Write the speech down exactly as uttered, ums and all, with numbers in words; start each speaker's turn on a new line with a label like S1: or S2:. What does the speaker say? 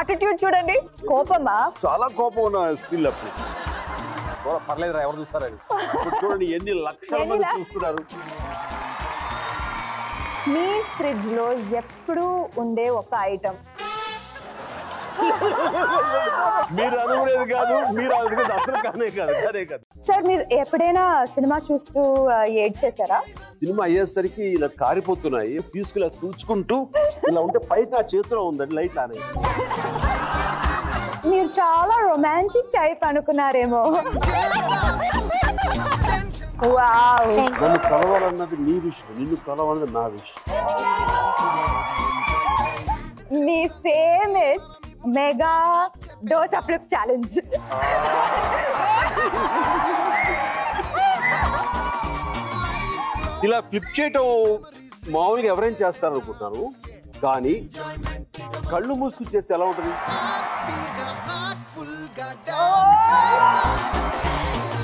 S1: Attitude చూడండి, కోపమా?
S2: చాలా కోపం ఉన్న స్టిల్ అప్పుడు పర్లేదు రా ఎవరు చూస్తారని. చూడండి ఎన్ని లక్షల మంది చూస్తున్నారు.
S1: మీ ఫ్రిడ్జ్ లో ఎప్పుడు ఉండే ఒక ఐటమ్
S2: మీరు అనుకునేది కాదు, మీరు అనుకునేది అసలు కానే కాదు, కానే కాదు.
S1: సార్ మీరు ఎప్పుడైనా సినిమా చూస్తూ ఏడ్ చేశారా?
S2: సినిమా అయ్యేసరికి ఇలా కారిపోతున్నాయి, తీసుకులా తూచుకుంటూ ఇలా ఉంటే పైకి నా చేతిలో ఉందండి లైట్ ఆనే.
S1: మీరు చాలా రొమాంటిక్ టైప్ అనుకున్నారేమో. వావ్,
S2: నన్ను కలవాలన్నది నీ విషయం, నిన్ను కలవాలన్నది నా విషయం.
S1: మీ famous mega dosa flip challenge.
S2: ఇలా ఫ్లిప్ చేయటం మామూలుగా ఎవరైనా చేస్తారు అనుకుంటున్నాను, కానీ కళ్ళు మూసుకుని చేస్తే ఎలా ఉంటుంది?